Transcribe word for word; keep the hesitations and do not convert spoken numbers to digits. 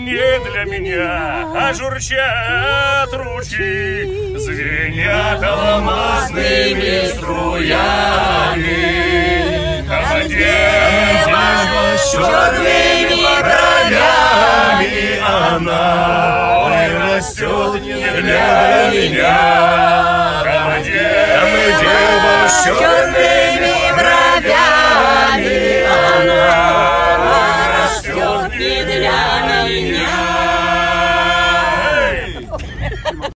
не для меня, а журчат ручьи, звенят алмазными струями. Там дева с черными бровями, она ой, растет не для меня. Там дева с черными бровями,